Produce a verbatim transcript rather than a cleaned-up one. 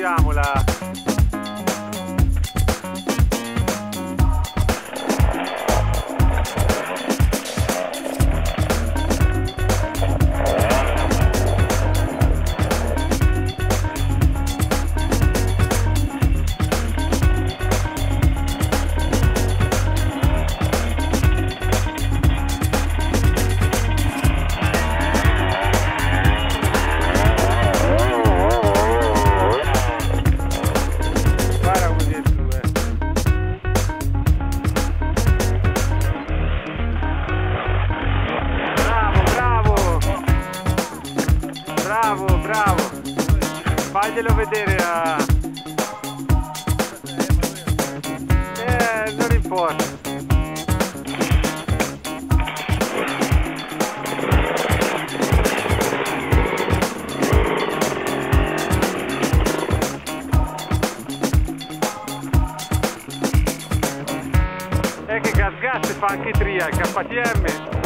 proviamola. Bravo, bravo, faglielo vedere a... Eh, non importa. E che gas gas fa anche Tria, K T M.